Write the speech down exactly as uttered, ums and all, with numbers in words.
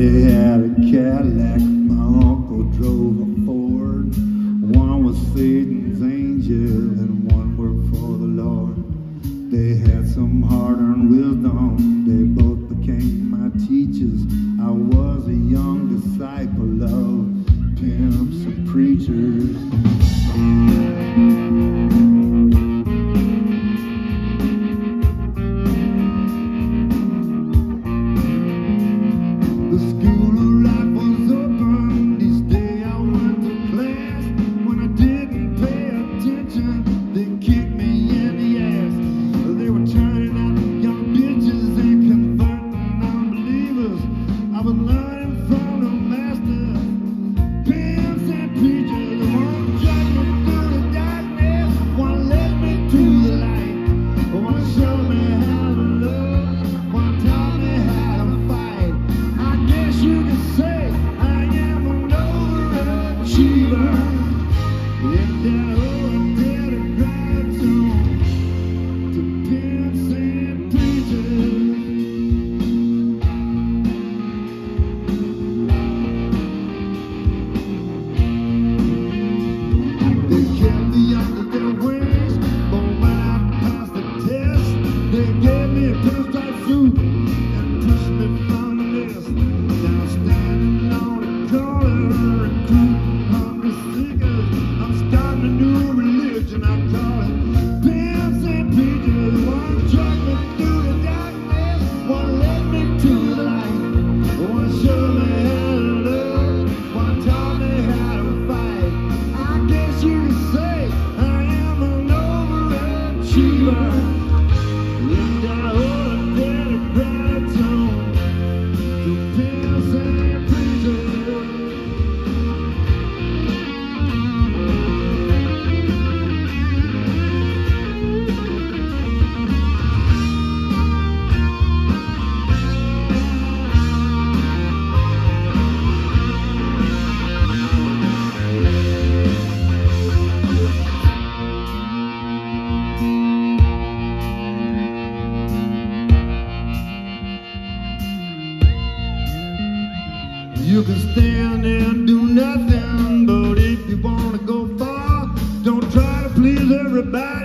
They had a Cadillac, my uncle drove a Ford. One was Satan's angel and one worked for the Lord. They had some hard-earned wisdom, they both became my teachers. I was a young disciple of pimps and preachers. The school of life was open. Each day I went to class. When I didn't pay attention, they kicked me in the ass. They were turning out young bitches and converting unbelievers. I was learning from the master, pimps and preachers. One dragged me through the darkness, one led me to the light. One showed me how to love, one taught me how to fight. I guess you could say I am an overachiever. In that old dead gratitude to pimps and preachers. They kept me under their wings, but when I passed the test, they gave me a pinstripe suit and pushed me from the list. Now standing on the corner, recruiting hungry seekers, I'm starting a new religion. I call it pimps and preachers. One dragged me through the darkness, one led me to the light. One showed me how to love, one taught me how to fight. I guess you could say I am an overachiever. In that old dead gratitude to pimps and preachers. You can stand and do nothing, but if you want to go far, don't try to please everybody.